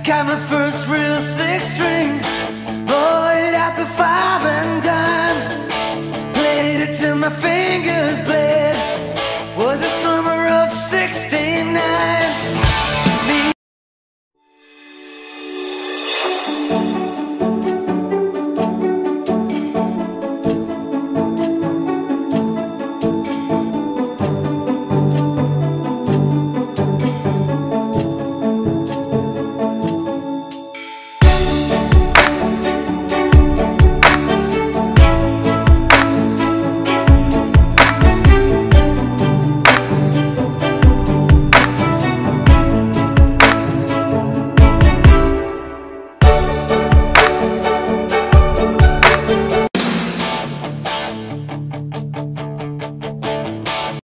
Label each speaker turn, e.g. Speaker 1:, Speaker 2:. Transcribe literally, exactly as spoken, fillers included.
Speaker 1: Got my first real six string, bought it at the five and dime. Played it till my fingers bled.